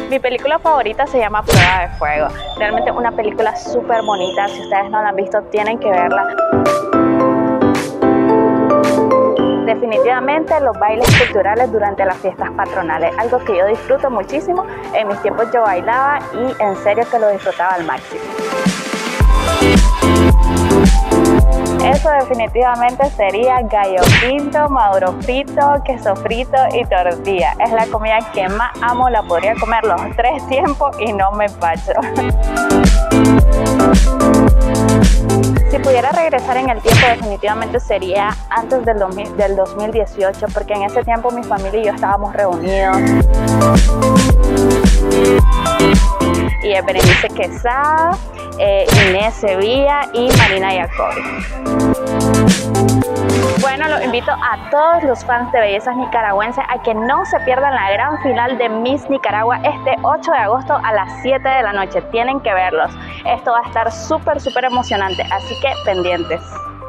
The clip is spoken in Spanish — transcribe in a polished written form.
Mi película favorita se llama Prueba de Fuego. Realmente una película súper bonita. Si ustedes no la han visto, tienen que verla. Definitivamente los bailes culturales durante las fiestas patronales, algo que yo disfruto muchísimo. En mis tiempos yo bailaba y en serio que lo disfrutaba al máximo. Eso definitivamente sería gallo pinto, maduro frito, queso frito y tortilla. Es la comida que más amo, la podría comer los 3 tiempos y no me empacho. Si pudiera regresar en el tiempo, definitivamente sería antes del 2018, porque en ese tiempo mi familia y yo estábamos reunidos. Y Berenice Quesada, Inés Sevilla y Marina Jacobi. Bueno, los invito a todos los fans de bellezas nicaragüenses a que no se pierdan la gran final de Miss Nicaragua este 8 de agosto a las 7 de la noche. Tienen que verlos. Esto va a estar súper emocionante, así que pendientes.